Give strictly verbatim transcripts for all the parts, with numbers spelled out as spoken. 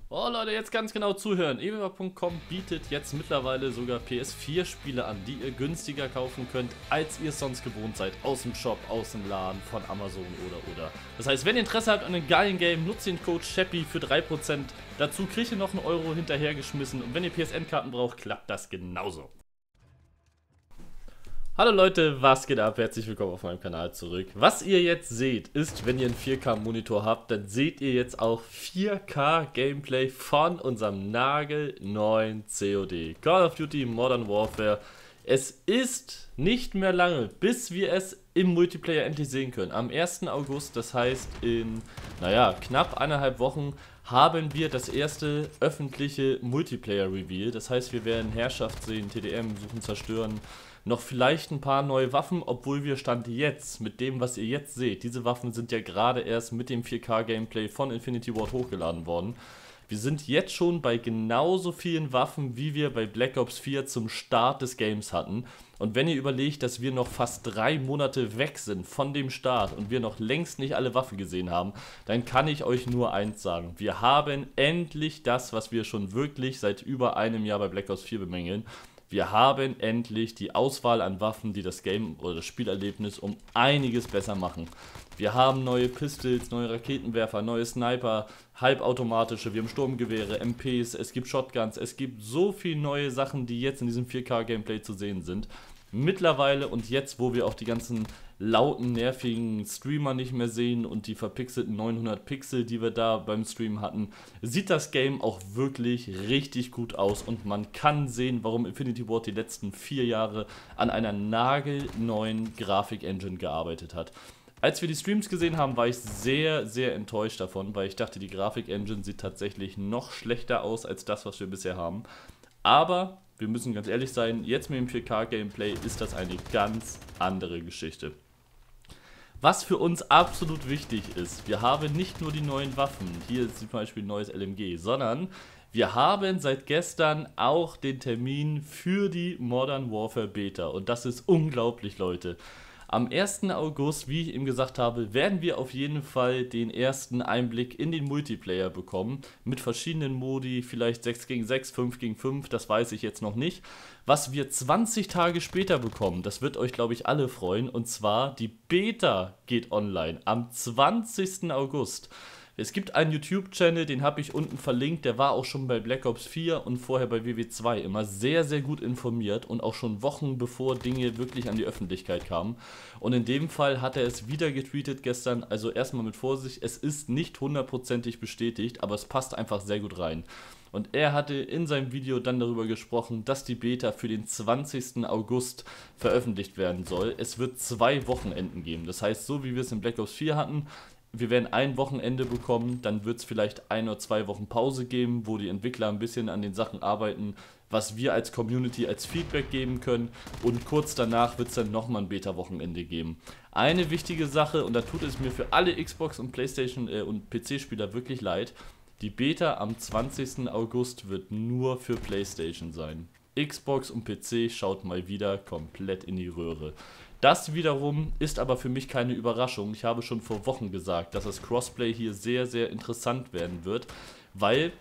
Oh Leute, jetzt ganz genau zuhören. e w a punkt com bietet jetzt mittlerweile sogar P S vier Spiele an, die ihr günstiger kaufen könnt, als ihr es sonst gewohnt seid. Aus dem Shop, aus dem Laden, von Amazon oder oder. Das heißt, wenn ihr Interesse habt an einem geilen Game, nutzt den Code SHEPPY für drei Prozent. Dazu kriegt ihr noch einen Euro hinterhergeschmissen und wenn ihr P S N-Karten braucht, klappt das genauso. Hallo Leute, was geht ab? Herzlich willkommen auf meinem Kanal zurück. Was ihr jetzt seht, ist, wenn ihr einen vier K Monitor habt, dann seht ihr jetzt auch vier K Gameplay von unserem nagelneuen C O D. Call of Duty Modern Warfare. Es ist nicht mehr lange, bis wir es im Multiplayer endlich sehen können. Am ersten August, das heißt in, naja, knapp eineinhalb Wochen, haben wir das erste öffentliche Multiplayer-Reveal. Das heißt, wir werden Herrschaft sehen, T D M, suchen, zerstören, noch vielleicht ein paar neue Waffen, obwohl wir Stand jetzt, mit dem, was ihr jetzt seht, diese Waffen sind ja gerade erst mit dem vier K Gameplay von Infinity Ward hochgeladen worden. Wir sind jetzt schon bei genauso vielen Waffen, wie wir bei Black Ops vier zum Start des Games hatten. Und wenn ihr überlegt, dass wir noch fast drei Monate weg sind von dem Start und wir noch längst nicht alle Waffen gesehen haben, dann kann ich euch nur eins sagen. Wir haben endlich das, was wir schon wirklich seit über einem Jahr bei Black Ops vier bemängeln. Wir haben endlich die Auswahl an Waffen, die das Game oder das Spielerlebnis um einiges besser machen. Wir haben neue Pistols, neue Raketenwerfer, neue Sniper, halbautomatische, wir haben Sturmgewehre, M Ps, es gibt Shotguns, es gibt so viele neue Sachen, die jetzt in diesem vier K Gameplay zu sehen sind. Mittlerweile und jetzt, wo wir auch die ganzen lauten, nervigen Streamer nicht mehr sehen und die verpixelten neunhundert Pixel, die wir da beim Stream hatten, sieht das Game auch wirklich richtig gut aus und man kann sehen, warum Infinity Ward die letzten vier Jahre an einer nagelneuen Grafik-Engine gearbeitet hat. Als wir die Streams gesehen haben, war ich sehr, sehr enttäuscht davon, weil ich dachte, die Grafik-Engine sieht tatsächlich noch schlechter aus als das, was wir bisher haben. Aber wir müssen ganz ehrlich sein, jetzt mit dem vier K Gameplay ist das eine ganz andere Geschichte. Was für uns absolut wichtig ist, wir haben nicht nur die neuen Waffen, hier ist zum Beispiel ein neues L M G, sondern wir haben seit gestern auch den Termin für die Modern Warfare Beta und das ist unglaublich, Leute. Am ersten August, wie ich eben gesagt habe, werden wir auf jeden Fall den ersten Einblick in den Multiplayer bekommen. Mit verschiedenen Modi, vielleicht sechs gegen sechs, fünf gegen fünf, das weiß ich jetzt noch nicht. Was wir zwanzig Tage später bekommen, das wird euch, glaube ich, alle freuen. Und zwar, die Beta geht online am zwanzigsten August. Es gibt einen YouTube-Channel, den habe ich unten verlinkt, der war auch schon bei Black Ops vier und vorher bei W W zwei immer sehr, sehr gut informiert und auch schon Wochen bevor Dinge wirklich an die Öffentlichkeit kamen. Und in dem Fall hat er es wieder getweetet gestern, also erstmal mit Vorsicht, es ist nicht hundertprozentig bestätigt, aber es passt einfach sehr gut rein. Und er hatte in seinem Video dann darüber gesprochen, dass die Beta für den zwanzigsten August veröffentlicht werden soll. Es wird zwei Wochenenden geben, das heißt, so wie wir es in Black Ops vier hatten, wir werden ein Wochenende bekommen, dann wird es vielleicht ein oder zwei Wochen Pause geben, wo die Entwickler ein bisschen an den Sachen arbeiten, was wir als Community als Feedback geben können und kurz danach wird es dann nochmal ein Beta-Wochenende geben. Eine wichtige Sache, und da tut es mir für alle Xbox- und Playstation- äh, und P C-Spieler wirklich leid, die Beta am zwanzigsten August wird nur für Playstation sein. Xbox und P C schaut mal wieder komplett in die Röhre. Das wiederum ist aber für mich keine Überraschung. Ich habe schon vor Wochen gesagt, dass das Crossplay hier sehr, sehr interessant werden wird, weil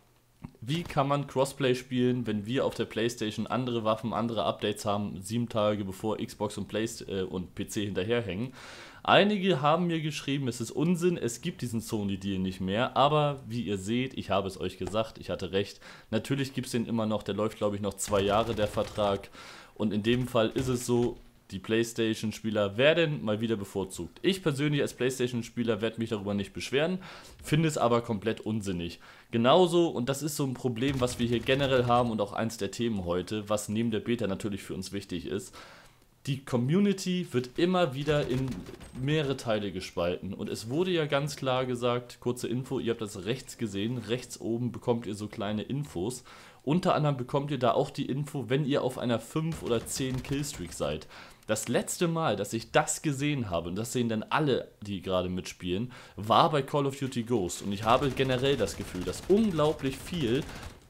wie kann man Crossplay spielen, wenn wir auf der Playstation andere Waffen, andere Updates haben, sieben Tage bevor Xbox und, Play äh, und P C hinterherhängen. Einige haben mir geschrieben, es ist Unsinn, es gibt diesen Sony-Deal nicht mehr, aber wie ihr seht, ich habe es euch gesagt, ich hatte recht, natürlich gibt es den immer noch, der läuft glaube ich noch zwei Jahre, der Vertrag, und in dem Fall ist es so, die Playstation-Spieler werden mal wieder bevorzugt. Ich persönlich als Playstation-Spieler werde mich darüber nicht beschweren, finde es aber komplett unsinnig. Genauso, und das ist so ein Problem, was wir hier generell haben und auch eins der Themen heute, was neben der Beta natürlich für uns wichtig ist, die Community wird immer wieder in mehrere Teile gespalten und es wurde ja ganz klar gesagt, kurze Info, ihr habt das rechts gesehen, rechts oben bekommt ihr so kleine Infos. Unter anderem bekommt ihr da auch die Info, wenn ihr auf einer fünf oder zehn Killstreak seid. Das letzte Mal, dass ich das gesehen habe, und das sehen dann alle, die gerade mitspielen, war bei Call of Duty Ghost. Und ich habe generell das Gefühl, dass unglaublich viel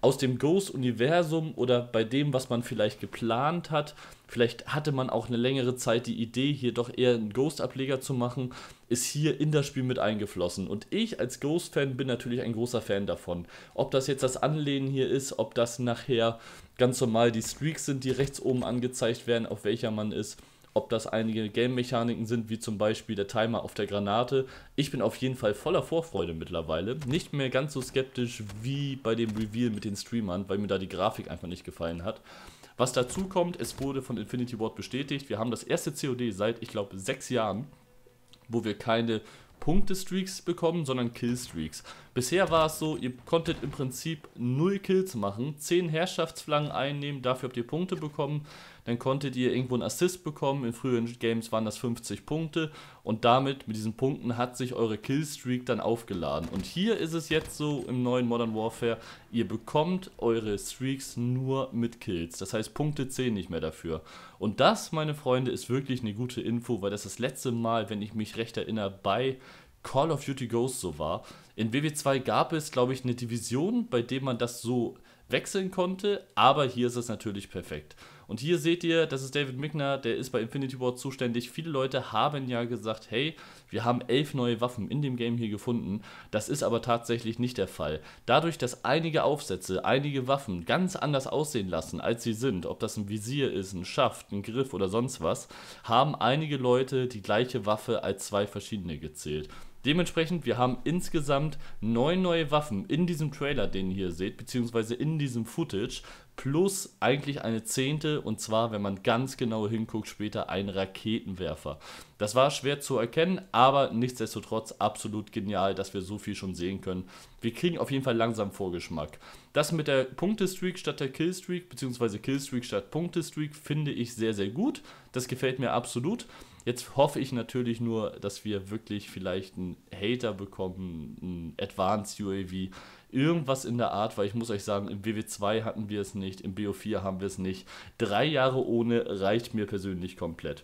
aus dem Ghost-Universum oder bei dem, was man vielleicht geplant hat. Vielleicht hatte man auch eine längere Zeit die Idee, hier doch eher einen Ghost-Ableger zu machen, ist hier in das Spiel mit eingeflossen. Und ich als Ghost-Fan bin natürlich ein großer Fan davon. Ob das jetzt das Anlehnen hier ist, ob das nachher ganz normal die Streaks sind, die rechts oben angezeigt werden, auf welcher man ist, ob das einige Game-Mechaniken sind, wie zum Beispiel der Timer auf der Granate. Ich bin auf jeden Fall voller Vorfreude mittlerweile. Nicht mehr ganz so skeptisch wie bei dem Reveal mit den Streamern, weil mir da die Grafik einfach nicht gefallen hat. Was dazu kommt, es wurde von Infinity Ward bestätigt, wir haben das erste C O D seit, ich glaube, sechs Jahren, wo wir keine Punkte-Streaks bekommen, sondern Kill-Streaks. Bisher war es so, ihr konntet im Prinzip null Kills machen, zehn Herrschaftsflaggen einnehmen, dafür habt ihr Punkte bekommen, dann konntet ihr irgendwo einen Assist bekommen, in früheren Games waren das fünfzig Punkte und damit, mit diesen Punkten, hat sich eure Killstreak dann aufgeladen. Und hier ist es jetzt so im neuen Modern Warfare, ihr bekommt eure Streaks nur mit Kills, das heißt Punkte zählen nicht mehr dafür. Und das, meine Freunde, ist wirklich eine gute Info, weil das das letzte Mal, wenn ich mich recht erinnere, bei Call of Duty Ghosts so war. In W W zwei gab es, glaube ich, eine Division, bei der man das so wechseln konnte, aber hier ist es natürlich perfekt. Und hier seht ihr, das ist David Mickner, der ist bei Infinity Ward zuständig. Viele Leute haben ja gesagt, hey, wir haben elf neue Waffen in dem Game hier gefunden. Das ist aber tatsächlich nicht der Fall. Dadurch, dass einige Aufsätze, einige Waffen ganz anders aussehen lassen, als sie sind, ob das ein Visier ist, ein Schaft, ein Griff oder sonst was, haben einige Leute die gleiche Waffe als zwei verschiedene gezählt. Dementsprechend, wir haben insgesamt neun neue Waffen in diesem Trailer, den ihr hier seht, beziehungsweise in diesem Footage, plus eigentlich eine zehnte, und zwar, wenn man ganz genau hinguckt, später ein Raketenwerfer. Das war schwer zu erkennen, aber nichtsdestotrotz absolut genial, dass wir so viel schon sehen können. Wir kriegen auf jeden Fall langsam Vorgeschmack. Das mit der Punktestreak statt der Killstreak, beziehungsweise Killstreak statt Punktestreak, finde ich sehr, sehr gut. Das gefällt mir absolut. Jetzt hoffe ich natürlich nur, dass wir wirklich vielleicht einen Hater bekommen, ein Advanced U A V, irgendwas in der Art, weil ich muss euch sagen, im W W zwei hatten wir es nicht, im B O vier haben wir es nicht. Drei Jahre ohne reicht mir persönlich komplett.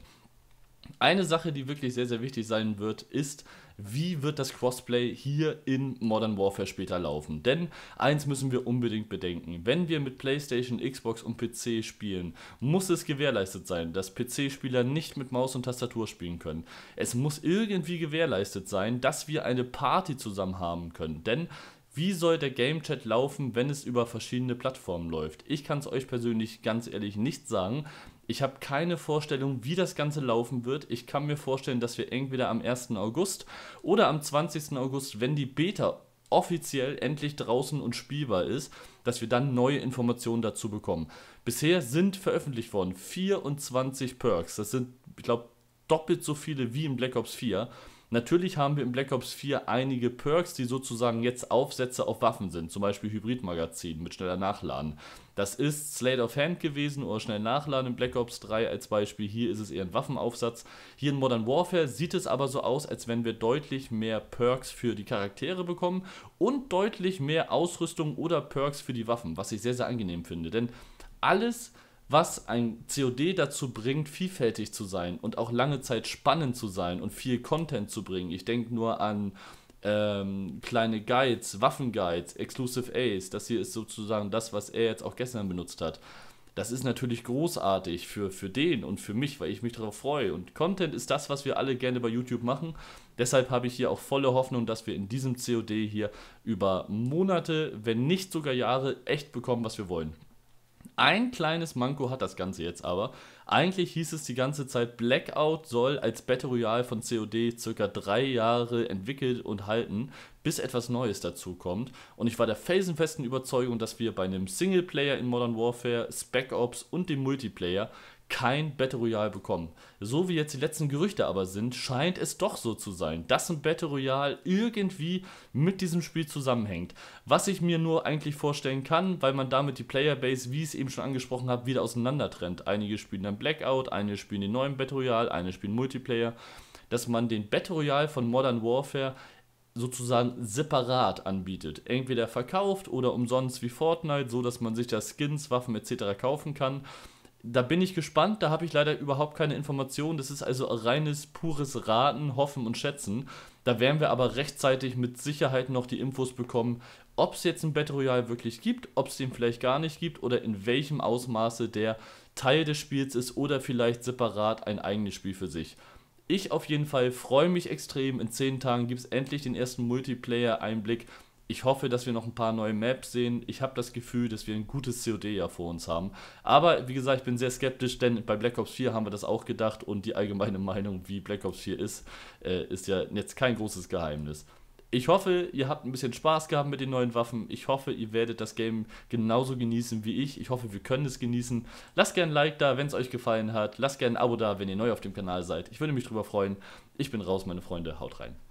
Eine Sache, die wirklich sehr, sehr wichtig sein wird, ist, wie wird das Crossplay hier in Modern Warfare später laufen? Denn eins müssen wir unbedingt bedenken, wenn wir mit PlayStation, Xbox und P C spielen, muss es gewährleistet sein, dass P C-Spieler nicht mit Maus und Tastatur spielen können. Es muss irgendwie gewährleistet sein, dass wir eine Party zusammen haben können, denn wie soll der Game Chat laufen, wenn es über verschiedene Plattformen läuft? Ich kann es euch persönlich ganz ehrlich nicht sagen. Ich habe keine Vorstellung, wie das Ganze laufen wird. Ich kann mir vorstellen, dass wir entweder am ersten August oder am zwanzigsten August, wenn die Beta offiziell endlich draußen und spielbar ist, dass wir dann neue Informationen dazu bekommen. Bisher sind veröffentlicht worden vierundzwanzig Perks. Das sind, ich glaube, doppelt so viele wie in Black Ops vier. Natürlich haben wir in Black Ops vier einige Perks, die sozusagen jetzt Aufsätze auf Waffen sind, zum Beispiel Hybridmagazin mit schneller Nachladen. Das ist Slate of Hand gewesen oder schnell nachladen in Black Ops drei als Beispiel. Hier ist es eher ein Waffenaufsatz. Hier in Modern Warfare sieht es aber so aus, als wenn wir deutlich mehr Perks für die Charaktere bekommen und deutlich mehr Ausrüstung oder Perks für die Waffen, was ich sehr, sehr angenehm finde. Denn alles, was ein C O D dazu bringt, vielfältig zu sein und auch lange Zeit spannend zu sein und viel Content zu bringen. Ich denke nur an ähm, kleine Guides, Waffenguides, Exclusive Ace. Das hier ist sozusagen das, was er jetzt auch gestern benutzt hat. Das ist natürlich großartig für, für den und für mich, weil ich mich darauf freue. Und Content ist das, was wir alle gerne bei YouTube machen. Deshalb habe ich hier auch volle Hoffnung, dass wir in diesem C O D hier über Monate, wenn nicht sogar Jahre, echt bekommen, was wir wollen. Ein kleines Manko hat das Ganze jetzt aber. Eigentlich hieß es die ganze Zeit, Blackout soll als Battle Royale von C O D circa drei Jahre entwickelt und halten, bis etwas Neues dazu kommt. Und ich war der felsenfesten Überzeugung, dass wir bei einem Singleplayer in Modern Warfare, Spec Ops und dem Multiplayer kein Battle Royale bekommen. So wie jetzt die letzten Gerüchte aber sind, scheint es doch so zu sein, dass ein Battle Royale irgendwie mit diesem Spiel zusammenhängt. Was ich mir nur eigentlich vorstellen kann, weil man damit die Playerbase, wie ich es eben schon angesprochen habe, wieder auseinander trennt. Einige spielen dann Blackout, einige spielen den neuen Battle Royale, einige spielen Multiplayer. Dass man den Battle Royale von Modern Warfare sozusagen separat anbietet. Entweder verkauft oder umsonst wie Fortnite, so dass man sich da Skins, Waffen et cetera kaufen kann. Da bin ich gespannt, da habe ich leider überhaupt keine Informationen. Das ist also reines, pures Raten, Hoffen und Schätzen. Da werden wir aber rechtzeitig mit Sicherheit noch die Infos bekommen, ob es jetzt ein Battle Royale wirklich gibt, ob es den vielleicht gar nicht gibt oder in welchem Ausmaße der Teil des Spiels ist oder vielleicht separat ein eigenes Spiel für sich. Ich auf jeden Fall freue mich extrem. In zehn Tagen gibt es endlich den ersten Multiplayer-Einblick. Ich hoffe, dass wir noch ein paar neue Maps sehen. Ich habe das Gefühl, dass wir ein gutes C O D ja vor uns haben. Aber wie gesagt, ich bin sehr skeptisch, denn bei Black Ops vier haben wir das auch gedacht und die allgemeine Meinung, wie Black Ops vier ist, äh, ist ja jetzt kein großes Geheimnis. Ich hoffe, ihr habt ein bisschen Spaß gehabt mit den neuen Waffen. Ich hoffe, ihr werdet das Game genauso genießen wie ich. Ich hoffe, wir können es genießen. Lasst gerne ein Like da, wenn es euch gefallen hat. Lasst gerne ein Abo da, wenn ihr neu auf dem Kanal seid. Ich würde mich drüber freuen. Ich bin raus, meine Freunde. Haut rein.